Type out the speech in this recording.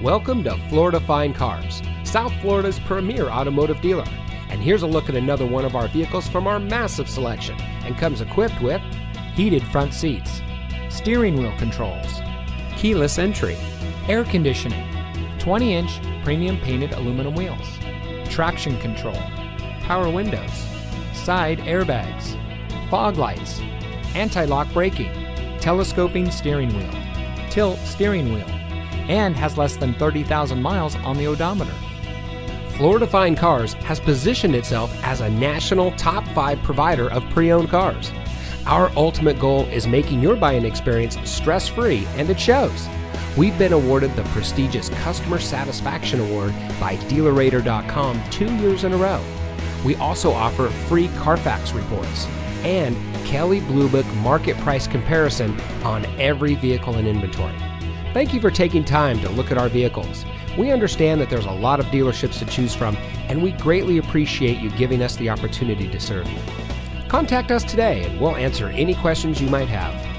Welcome to Florida Fine Cars, South Florida's premier automotive dealer. And here's a look at another one of our vehicles from our massive selection, and comes equipped with heated front seats, steering wheel controls, keyless entry, air conditioning, 20-inch premium painted aluminum wheels, traction control, power windows, side airbags, fog lights, anti-lock braking, telescoping steering wheel, tilt steering wheel, and has less than 30,000 miles on the odometer. Florida Fine Cars has positioned itself as a national top 5 provider of pre-owned cars. Our ultimate goal is making your buying experience stress-free, and it shows. We've been awarded the prestigious Customer Satisfaction Award by DealerRater.com 2 years in a row. We also offer free Carfax reports and Kelley Blue Book market price comparison on every vehicle in inventory. Thank you for taking time to look at our vehicles. We understand that there's a lot of dealerships to choose from, and we greatly appreciate you giving us the opportunity to serve you. Contact us today and we'll answer any questions you might have.